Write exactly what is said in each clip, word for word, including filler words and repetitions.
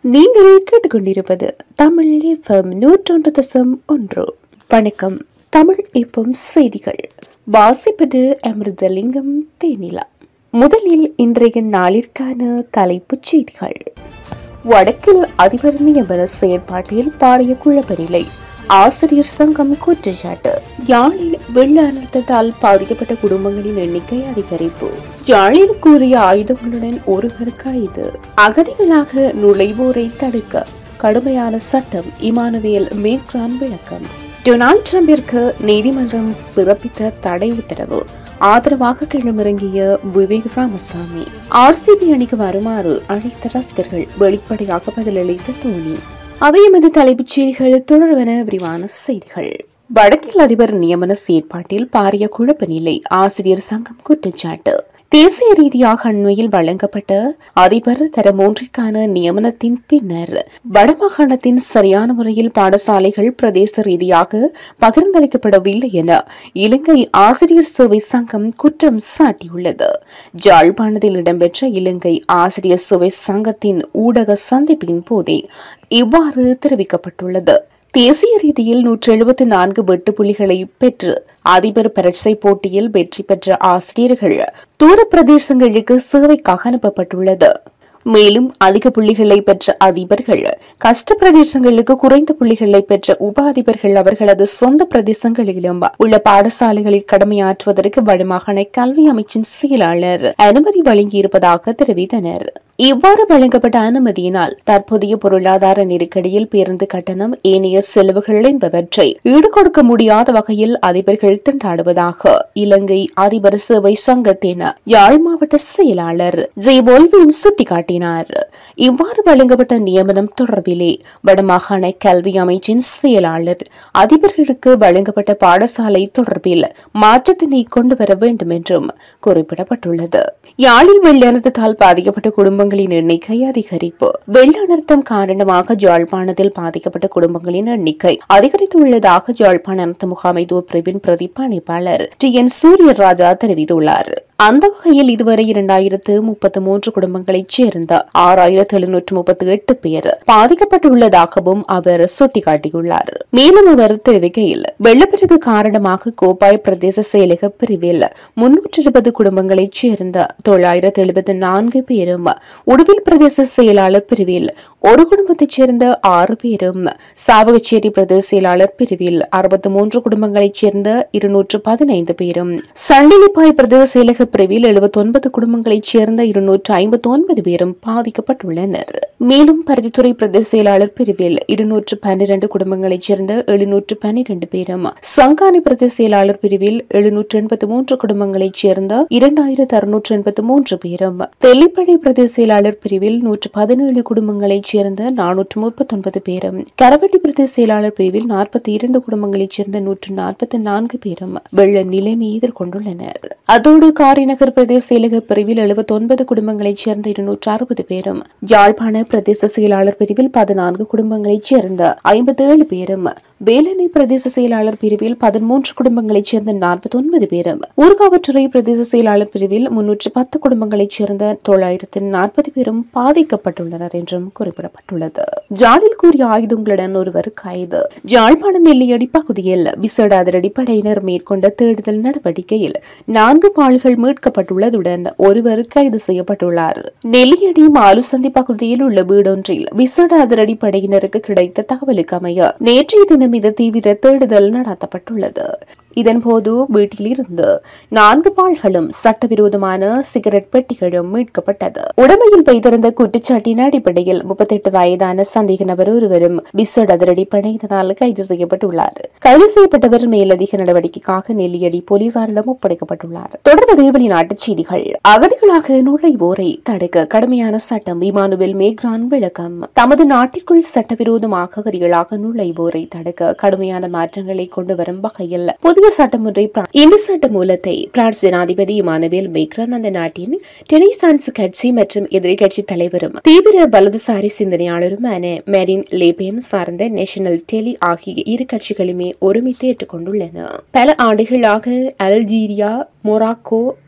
நீங்கள் கேட்டுக்கொண்டிருப்பது தமிழ் எஃப்எம் நூற்றொன்று தசம் ஒன்று. வணக்கம். தமிழ் எஃப்எம் செய்திகள் வாசிப்பது அமிர்தலிங்கம் தேனிலா. முதலில் இன்றைய நாளிற்கான தலைப்புச் செய்திகள். வடக்கில் அதிபர் நியமன செயற்பாட்டில் பாரிய குழப்ப நிலை. ஆசிரியர் சங்கம் குற்றச்சாட்டு. யாழில் வெள்ள அனர்த்தத்தால் பாதிக்கப்பட்ட குடும்பங்களின் எண்ணிக்கை அதிகரிப்பு. யாழில் கூறிய ஆயுதங்களுடன் ஒருவர் கைது. அகதிகளாக நுழைவோரை தடுக்க கடுமையான சட்டம். இமானுவேல் மேக்ரான் விளக்கம். டொனால்ட் ட்ரம்பிற்கு நீதிமன்றம் பிறப்பித்த தடை உத்தரவு ஆதரவாக களமிறங்கிய விவேக் ராமசாமி. ஆர்சிபி அணிக்கு வருமாறு அழைத்த ரசிகர்கள் வெளிப்படையாக பதிலளித்த தோனி. அவை எமது தலைப்புச் செய்திகள் தொடர்வன. விரிவான செய்திகள். வடக்கில் அதிபர் நியமன செயற்பாட்டில் பாரிய குழப்ப நிலை. ஆசிரியர் சங்கம் குற்றச்சாட்டு. தேசிய ரீதியாக அண்மையில் வழங்கப்பட்ட அதிபர் தர மூன்றிற்கான நியமனத்தின் பின்னர் வடமாகாணத்தின் சரியான முறையில் பாடசாலைகள் பிரதேச ரீதியாக பகிர்ந்தளிக்கப்படவில்லை என இலங்கை ஆசிரியர் சேவை சங்கம் குற்றம் சாட்டியுள்ளது. யாழ்ப்பாணத்தில் இடம்பெற்ற இலங்கை ஆசிரியர் சேவை சங்கத்தின் ஊடக சந்திப்பின் போதே இவ்வாறு தெரிவிக்கப்பட்டுள்ளது. தேசிய ரீதியில் நூற்றி எழுபத்தி நான்கு வெட்டு புள்ளிகளை பெற்று அதிபர் பரீட்சை போட்டியில் வெற்றி பெற்ற ஆசிரியர்கள் தூர பிரதேசங்களுக்கு சேவைக்காக அனுப்பப்பட்டுள்ளது. மேலும் அதிக புள்ளிகளை பெற்ற அதிபர்கள் கஷ்ட பிரதேசங்களுக்கு குறைந்த புள்ளிகளை பெற்ற உப அதிபர்கள் அவர்களது சொந்த பிரதேசங்களிலும் உள்ள பாடசாலைகளில் கடமையாற்றுவதற்கு வடமாகாண கல்வி அமைச்சின் செயலாளர் அனுமதி வழங்கியிருப்பதாக தெரிவித்தனர். இவ்வாறு வழங்கப்பட்ட அனுமதியினால் தற்போதைய பொருளாதார நெருக்கடியில் பேருந்து கட்டணம், ஏனைய செலவுகள் என்பவற்றை ஈடுகொடுக்க முடியாத வகையில் அதிபர்கள் திண்டாடுவதாக இலங்கை அதிபர் சேவை சங்கத்தின் யாழ் மாவட்ட செயலாளர் ஜெய்வோல்வின் சுட்டிக்காட்டினார். இவ்வாறு வழங்கப்பட்ட நியமனம் தொடர்பிலே வடமாகாண கல்வி அமைச்சின் செயலாளர் அதிபர்களுக்கு வழங்கப்பட்ட பாடசாலை தொடர்பில் மாற்றத்தினை கொண்டு வர வேண்டும் என்றும் குறிப்பிடப்பட்டுள்ளது. யாழில் வெள்ள அனர்த்தத்தால் பாதிக்கப்பட்ட குடும்பங்களின் எண்ணிக்கை அதிகரிப்பு. வெள்ள அனர்த்தம் காரணமாக யாழ்ப்பாணத்தில் பாதிக்கப்பட்ட குடும்பங்களின் எண்ணிக்கை அதிகரித்துள்ளதாக யாழ்ப்பாண அனர்த்த முகாமைத்துவ பிரிவின் பிரதிபலிப்பாளர் டி என் சூரியராஜா தெரிவித்துள்ளார். அந்த வகையில் இதுவரை இரண்டாயிரத்து முப்பத்தி மூன்று குடும்பங்களைச் சேர்ந்த ஆறாயிரத்து எழுநூற்று முப்பத்தி எட்டு பேர் பாதிக்கப்பட்டுள்ளதாகவும் அவர் சுட்டிக்காட்டியுள்ளார். மேலும் அவர் தெரிவிக்கையில் வெள்ளப்பெருக்கு காரணமாக கோப்பாய் பிரதேச செயலக பிரிவில் முன்னூற்று இருபது குடும்பங்களைச் சேர்ந்த தொள்ளாயிரத்து எழுபத்தி நான்கு பேரும், உடுவில் பிரதேச செயலாளர் பிரிவில் ஒரு குடும்பத்தைச் சேர்ந்த ஆறு பேரும், சாவகச்சேரி பிரதேச செயலாளர் பிரிவில் அறுபத்தி மூன்று குடும்பங்களைச் சேர்ந்த இருநூற்று பதினைந்து பேரும், சண்டிலிப்பாய் பிரதேச செயலக பிரிவில் எழுபத்தி ஒன்பது குடும்பங்களைச் சேர்ந்த இருநூற்று ஐம்பத்தி ஒன்பது பேரும் பாதிக்கப்பட்டுள்ளனர். மேலும் பருத்தித்துறை பிரதேச செயலாளர் பிரிவில் இருநூற்று பன்னிரண்டு குடும்பங்களைச் சேர்ந்த எழுநூற்று பன்னிரண்டு பேரும், சங்கானி பிரதேச செயலாளர் பிரிவில் எழுநூற்று எண்பத்தி மூன்று குடும்பங்களைச் சேர்ந்த இரண்டாயிரத்து அறுநூற்று எண்பத்தி மூன்று பேரும், தெல்லிப்பளை பிரதேச செயலாளர் பிரிவில் நூற்று பதினேழு குடும்பங்களைச் சேர்ந்த நானூற்று முப்பத்தி ஒன்பது பேரும், கரவட்டி பிரதேச செயலாளர் பிரிவில் நாற்பத்தி இரண்டு குடும்பங்களைச் சேர்ந்த நூற்று நாற்பத்தி நான்கு பேரும் வெள்ள நிலைமையை எதிர்கொண்டுள்ளனர். அதோடு காரிநகர் பிரதேச செயலக பிரிவில் எழுபத்தி ஒன்பது குடும்பங்களைச் சேர்ந்த இருநூற்று அறுபது பேரும், யாழ்ப்பாண பிரதேச செயலாளர் பிரிவில் பதினான்கு குடும்பங்களைச் சேர்ந்த ஐம்பத்தி ஏழு பேரும், வேலனை பிரதேச செயலாளர் பிரிவில் பதிமூன்று குடும்பங்களைச் சேர்ந்த நாற்பத்தி ஒன்பது பேரும், ஊர்காவற்றுறை பிரதேச செயலாளர் பிரிவில் முன்னூற்று பத்து குடும்பங்களைச் சேர்ந்த தொள்ளாயிரத்து நாற்பது பேரும் பாதிக்கப்பட்டுள்ளனர் என்றும் குறிப்பிடப்பட்டுள்ளது. ஜாலில் கூறிய ஆயுதங்களுடன் ஒருவர் கைது. யாழ்ப்பாணம் நெல்லியடி பகுதியில் விசேட அதிரடிப்படையினர் மேற்கொண்ட தேடுதல் நடவடிக்கையில் நான்கு பால்கள் மீட்கப்பட்டுள்ளதுடன் ஒருவர் கைது செய்யப்பட்டுள்ளார். நெல்லியடி மாலுசந்தி பகுதியில் உள்ள வீடொன்றில் விசேட அதிரடிப்படையினருக்கு கிடைத்த தகவலுக்கு அமைய நேற்றைய தினம் இது தீவிர தேடுதல் நடத்தப்பட்டுள்ளது. இதன்போது வீட்டில் இருந்து நான்கு பால்களும் சட்டவிரோதமான சிகரெட் பெட்டிகளும் மீட்கப்பட்டது. உடமையில் வைத்திருந்த குற்றச்சாட்டின் அடிப்படையில் முப்பத்தி எட்டு வயதான சந்தேக நபர் ஒருவரும் விசேட அதிரடிப்படையினரால் கைது செய்யப்பட்டுள்ளார். கைது செய்யப்பட்டவர் மேலதிக நடவடிக்கைக்காக நெல்லியடி போலீசாரிடம் ஒப்படைக்கப்பட்டுள்ளார். தொடர்பது வெளிநாட்டுச் செய்திகள். அகதிகளாக நுழைவோரை தடுக்க கடுமையான சட்டம். இமானுவேல் மேக்ரான் விளக்கம். தமது நாட்டிற்குள் சட்டவிரோதமாக அகதிகளாக நுழைவோரை தடுக்க கடுமையான மாற்றங்களை கொண்டு வரும் வகையில் புதிய சட்டம் ஒன்றை இந்த சட்ட மூலத்தை பிரான்ஸ் ஜனாதிபதி இமானுவேல் மேக்ரான், அந்த நாட்டின் ரெனசான்ஸ் கட்சி மற்றும் எதிர்கட்சி தலைவரும் தீவிர வலதுசாரி சிந்தனையாளருமான மெரின் லே பென் சார்ந்த நேஷனல் டெலி ஆகிய இரு கட்சிகளுமே ஒருமித்து ஏற்றுக்கொண்டுள்ளன. பல ஆண்டுகளாக அல்ஜீரியா, மொராக்கோ,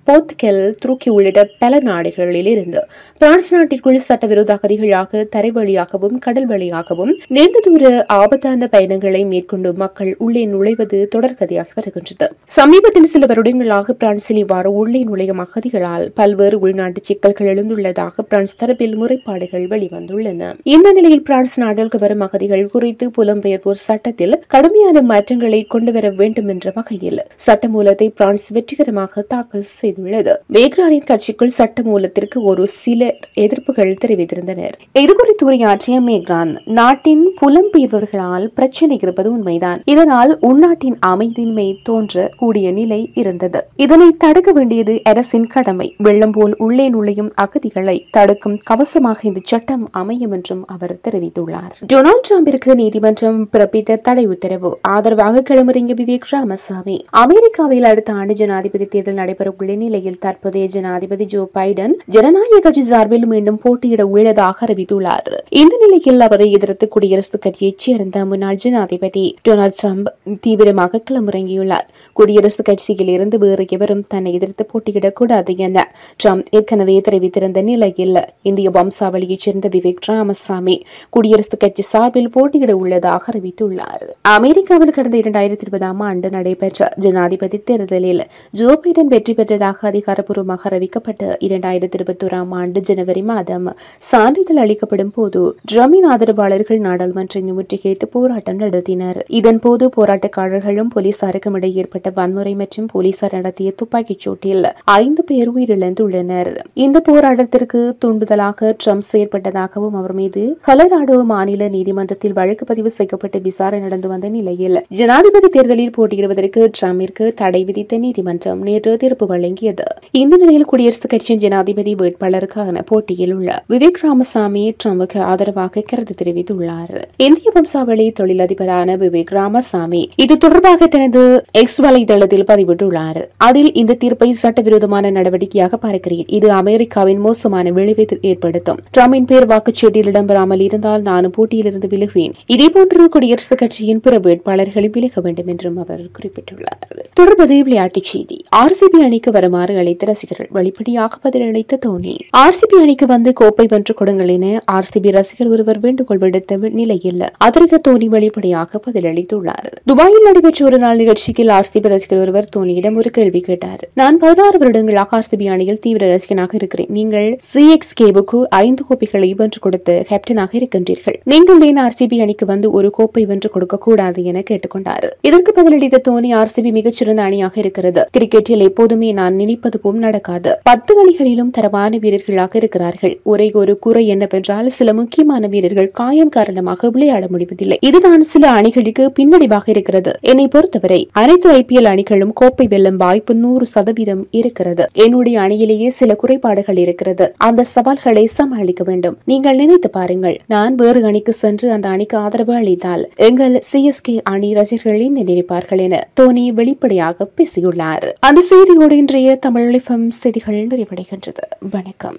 போர்த்துகல், துருக்கி உள்ளிட்ட பல நாடுகளில் இருந்து பிரான்ஸ் நாட்டிற்குள் சட்டவிரோத அகதிகளாக தரை வழியாகவும் கடல் வழியாகவும் நீண்ட தூர ஆபத்தான பயணங்களை மேற்கொண்டு மக்கள் உள்ளே நுழைவது தொடர்கதையாகி வருகின்றது. சமீபத்தில் சில வருடங்களாக பிரான்சில் இவ்வாறு உள்ளே நுழையும் அகதிகளால் பல்வேறு உள்நாட்டு சிக்கல்கள் எழுந்துள்ளதாக பிரான்ஸ் தரப்பில் முறைப்பாடுகள் வெளிவந்துள்ளன. இந்த நிலையில் பிரான்ஸ் நாட்டிற்கு வரும் அகதிகள் குறித்து புலம்பெயர்வோர் சட்டத்தில் கடுமையான மாற்றங்களை கொண்டுவர வேண்டும் என்ற வகையில் சட்டமூலத்தை பிரான்ஸ் வெற்றிகரமாக தாக்கல் செய்துள்ளது. மேக்ரானின் கட்சிக்குள் சட்டமூலத்திற்கு ஒரு சிலர் எதிர்ப்புகள் தெரிவித்திருந்தனர். இதுகுறித்து உரையாற்றிய மேக்ரான், நாட்டின் புலம்பெயர்வர்களால் பிரச்சனை இருப்பது உண்மைதான். இதனால் உள்நாட்டின் அமைதியின்மை தோன்ற கூடிய நிலை இருந்தது. இதனை தடுக்க வேண்டியது அரசின் கடமை. வெள்ளம் போல் உள்ளே நுழையும் அகதிகளை தடுக்கும் கவசமாக இந்த சட்டம் அமையும் என்றும் அவர் தெரிவித்துள்ளார். டொனால்டு டிரம்பிற்கு நீதிமன்றம் பிறப்பித்த தடை உத்தரவு ஆதரவாக களமிறங்கிய விவேக் ராமசாமி, அமெரிக்காவில் அடுத்த ஆண்டு ஜனாதிபதி தேர்தல் நடைபெறவுள்ள நிலையில் தற்போதைய ஜனாதிபதி ஜோ பைடன் ஜனநாயக கட்சி சார்பில் மீண்டும் போட்டியிட உள்ளதாக அறிவித்துள்ளார். இந்த நிலையில் அவரை எதிர்த்து குடியரசுக் கட்சியைச் சேர்ந்த முன்னாள் ஜனாதிபதி டொனால்டு டிரம்ப் தீவிரமாக களமிறங்கியுள்ளார். குடியரசுக் கட்சியில் இருந்து வேறு எவரும் தன்னை எதிர்த்து போட்டியிடக்கூடாது என டிரம்ப் ஏற்கனவே தெரிவித்திருந்த நிலையில் இந்திய வம்சாவளியைச் சேர்ந்த விவேக் ராமசாமி குடியரசுக் கட்சி சார்பில் போட்டியிட உள்ளதாக அறிவித்துள்ளார். அமெரிக்காவில் கடந்த இரண்டாயிரத்தி இருபதாம் ஆண்டு நடைபெற்ற ஜனாதிபதி தேர்தலில் ஜோ பைடன் வெற்றி பெற்றதாக அதிகாரப்பூர்வமாக அறிவிக்கப்பட்டு இரண்டாயிரத்தி இருபத்தி ஓராம் ஆண்டு ஜனவரி மாதம் சான்றிதழ் அளிக்கப்படும் போது டிரம்பின் ஆதரவாளர்கள் நாடாளுமன்றத்தை முற்றுகையிட்டு போராட்டம் நடத்தினர். இதன்போது போராட்டக்காரர்களும் போலீசாருக்கும் இடையே ஏற்பட்ட வன்முறை மற்றும் போலீசார் நடத்திய துப்பாக்கிச் சூட்டில் ஐந்து பேர் உயிரிழந்துள்ளனர். இந்த போராட்டத்திற்கு தூண்டுதலாக டிரம்ப் செயற்பட்டதாகவும் அவர் மீது கொலராடோ மாநில நீதிமன்றத்தில் வழக்கு பதிவு செய்யப்பட்டு விசாரணை நடந்து வந்த நிலையில் ஜனாதிபதி தேர்தலில் போட்டியிடுவதற்கு டிரம்பிற்கு தடை விதித்த நீதிமன்றம் நேற்று தீர்ப்பு வழங்கியது. இந்த நிலையில் குடியரசுக் கட்சியின் ஜனாதிபதி வேட்பாளருக்கான போட்டியில் உள்ள விவேக் ராமசாமி டிரம்புக்கு ஆதரவாக கருத்து தெரிவித்துள்ளார். இந்திய வம்சாவளி தொழிலதிபரான விவேக் ராமசாமி இது தொடர்பாக தனது எக்ஸ் வலைதளத்தில் பதிவிட்டுள்ளார். அதில் இந்த தீர்ப்பை சட்டவிரோதமான நடவடிக்கையாக பார்க்கிறேன். இது அமெரிக்காவின் மோசமான விளைவை ஏற்படுத்தும். டிரம்பின் பேர் வாக்குச்சீட்டில் இடம்பெறாமல் இருந்தால் நானும் போட்டியிலிருந்து விலகுவேன். இதேபோன்று குடியரசுக் கட்சியின் பிற வேட்பாளர்களை விலக வேண்டும் என்றும் அவர் குறிப்பிட்டுள்ளார். தொடர்பது விளையாட்டுச் செய்தி. ஆர்சிபி அணிக்கு வருமாறு அழைத்த ரசிகர்கள் வெளிப்படையாக பதிலளித்த தோனி. ஆர்சிபி அணிக்கு வந்து கோப்பை வென்று கொடுங்கள் என ஆர்சிபி ரசிகர் ஒருவர் வேண்டுகோள் விடுத்த நிலையில் அதற்கு தோனி வெளிப்படையாக பதிலளித்துள்ளார். துபாயில் நடைபெற்ற ஒரு நாள் நிகழ்ச்சியில் ஆர்சிபி ரசிகர் ஒருவர் தோனியிடம் ஒரு கேள்வி கேட்டார். நான் பதினாறு வருடங்களாக ஆர்சிபி அணியில் தீவிர ரசிகனாக இருக்கிறேன். நீங்கள் சிஎக்ஸ்கேவுக்கு ஐந்து கோப்பைகளை வென்று கொடுத்த கேப்டனாக இருக்கின்றீர்கள். நீங்கள் ஏன் ஆர்சிபி அணிக்கு வந்து ஒரு கோப்பை வென்று கொடுக்க கூடாது என கேட்டுக்கொண்டார். இதற்கு பதிலளித்த தோனி, ஆர்சிபி மிகச்சிறந்த அணியாக இருக்கிறது. கிரிக்கெட்டில் எப்போதுமே நான் நினைப்பது போல் நடக்காது. பத்து அணிகளிலும் தரமான வீரர்களாக இருக்கிறார்கள். ஒரே ஒரு குறை என்னவென்றால் சில முக்கியமான வீரர்கள் காயம் காரணமாக விளையாட முடிவதில்லை. இதுதான் சில அணிகளுக்கு பின்னடைவாக இருக்கிறது. என்னை பொறுத்தவரை அனைத்து ஐபிஎல் அணிகளும் கோப்பை வெல்லும் வாய்ப்பு நூறு சதவீதம் இருக்கிறது. என்னுடைய அணியிலேயே சில குறைபாடுகள் இருக்கிறது. அந்த சவால்களை சமாளிக்க வேண்டும். நீங்கள் நினைத்து பாருங்கள், நான் வேறு அணிக்கு சென்று அந்த அணிக்கு ஆதரவு அளித்தால் எங்கள் சிஎஸ்கே அணி ரசிகர்கள் என்ன நினைப்பார்கள் என தோனி வெளிப்படையாக பேசியுள்ளார். அந்த செய்தியோடு இன்றைய தமிழ் எஃப்எம் செய்திகள் நிறைவடைகின்றது. வணக்கம்.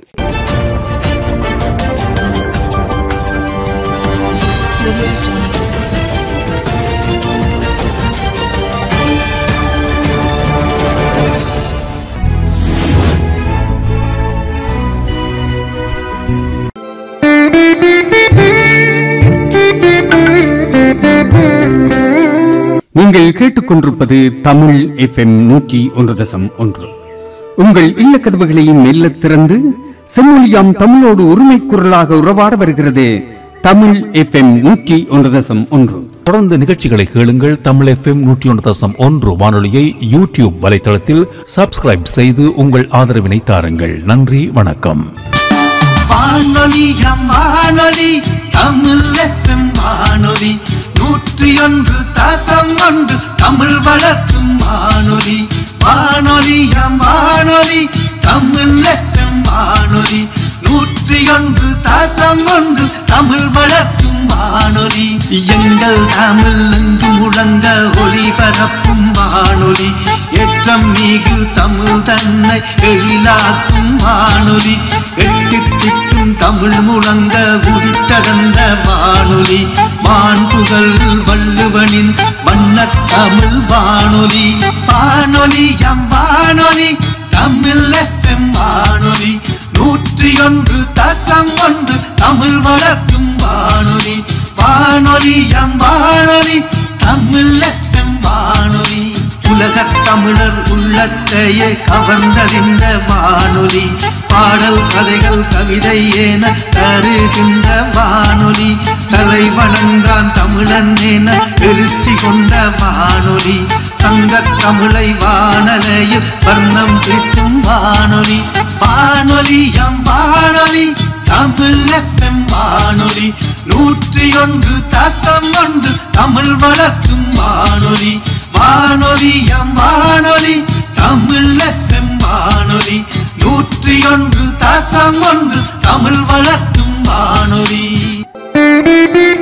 நீங்கள் கேட்டுக்கொண்டிருப்பது தமிழ் எஃப்எம் நூற்றி ஒன்று தசம் ஒன்று. உங்கள் இல்ல கதவுகளையும் மெல்ல திறந்து செம்மொழியாம் தமிழோடு உரிமை குரலாக உறவாட வருகிறது தமிழ் எஃப்எம் நூற்றி ஒன்று தசம் ஒன்று. தொடர்ந்து நிகழ்ச்சிகளை கேளுங்கள். தமிழ் எஃப்எம் நூற்றி ஒன்று தசம் ஒன்று வானொலியை யூடியூப் வலைத்தளத்தில் சப்ஸ்கிரைப் செய்து உங்கள் ஆதரவினை தாருங்கள். நன்றி, வணக்கம். வானொலியாம் வானொலி தமிழ் எஃப்எம் வானொலி நூற்றி ஒன்று தசம் ஒன்று தமிழ் வளர்க்கும் வானொலி. வானொலியாம் வானொலி தமிழ் எஃப்எம் வானொலி நூற்றி ஒன்று தசம் ஒன்று தமிழ் வளர்க்கும் வானொலி. எங்கள் தமிழ் எங்கு முழங்க ஒளிபரப்பும் வானொலி. ஏற்றம் மிகு தமிழ் தன்னை எழிலாக்கும் வானொலி. எட்டு திக்கும் தமிழ் முழங்க உதித்ததந்த வானொலி. வான்புகள் வள்ளுவனின் வண்ணத் தமிழ் வானொலி. வானொலி எம் வானொலி தமிழ் எம் வானொலி தமிழ் எஃப்எம் வானொலி. உலகத் தமிழர் உள்ளத்தையே கவர்ந்தறிந்த வானொலி. பாடல் கதைகள் கவிதை என தருகின்ற வானொலி. தலை வணங்கான் தமிழன் என எழுச்சி கொண்ட வானொலி. சங்கத் தமிழை வானலையில் வர்ணம் தீட்டும் வானொலி. வானொலி எம் வானொலி தமிழ் எஃப்எம் வானொலி. நூற்றி ஒன்று தசம் ஒன்று தமிழ் வளர்க்கும் வானொலி. வானொலி எம் வானொலி தமிழ் எஃப்எம் வானொலி. நூற்றி ஒன்று தசம் ஒன்று தமிழ் வளர்க்கும் வானொலி.